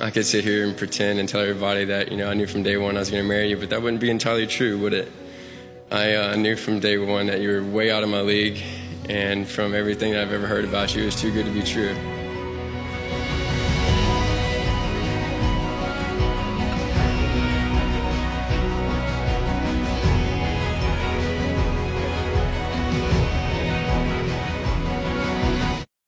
I could sit here and pretend and tell everybody that, I knew from day one I was going to marry you, but that wouldn't be entirely true, would it? I knew from day one that you were way out of my league, and from everything that I've ever heard about you, it was too good to be true.